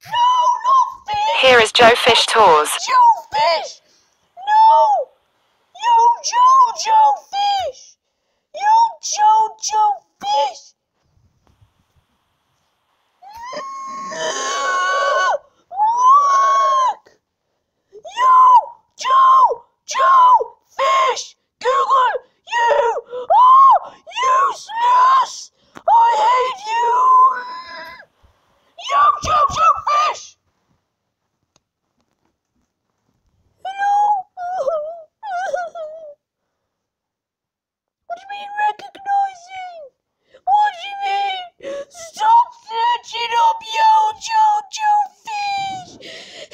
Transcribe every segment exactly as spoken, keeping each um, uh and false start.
No, not fish! Here is Joe Fish Tours. Joe Fish! No! Yo-joa-joa fish! Yo-joa-joa fish! Look! Yo-joa-joa fish! Google, you are useless! I hate you! Yo-joa-joa fish! Hello? What do you mean recognizing? What do you mean? Stop searching up Yo-joa-joa fish!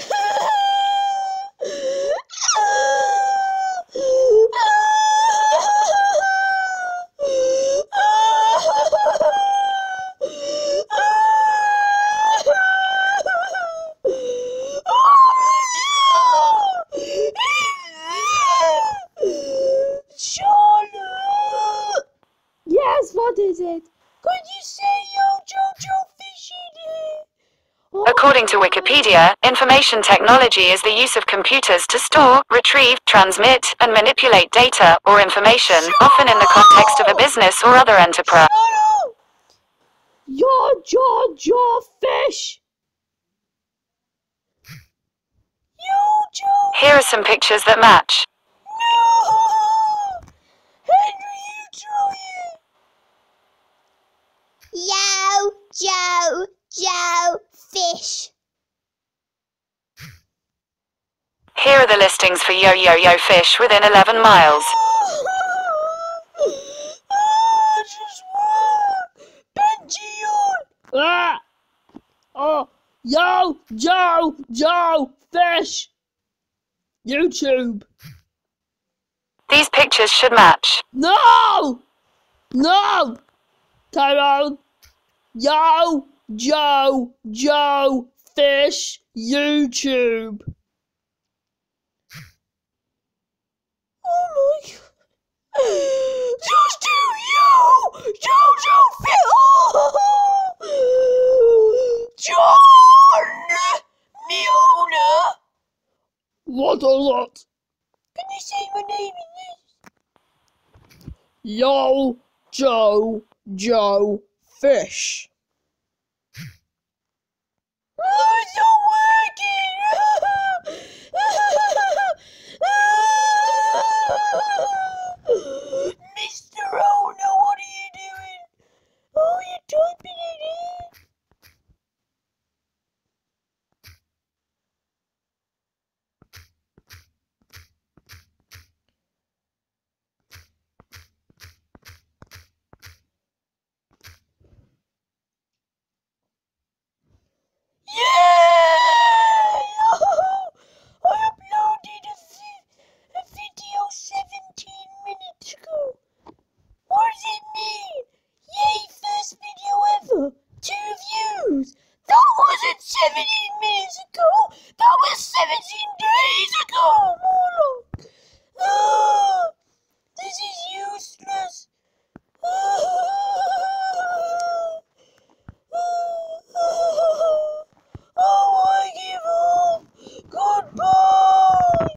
Charlotte! Yes, what is it? Could you say Yo-joa-joa fish in here? Oh. According to Wikipedia, information technology is the use of computers to store, retrieve, transmit, and manipulate data or information, often in the context of a business or other enterprise. Yoa-joa-joa fish! Yo-joa! Here are some pictures that match. No! Henry, you try it! Yo-joa-joa fish. Here are the listings for Yo-Yo-Yo Fish within eleven miles. Oh, just work! Benjeel! Ah! Oh, Yo-Joa-joa fish! YouTube. These pictures should match. No! No! Tyrone! Yo-Joa-joa fish YouTube. Oh my god. Just do yo! Yo-Joa fish! Oh! John! Miona! What a lot! Can you say my name in this? Yo-Joa-joa fish. Oh, it's not working! Mister Owner, what are you doing? Oh, you're typing it in. Yeah! I uploaded a, a video seventeen minutes ago. What does it mean? Yay, first video ever. Two views. That wasn't seventeen minutes ago. That was seventeen days ago.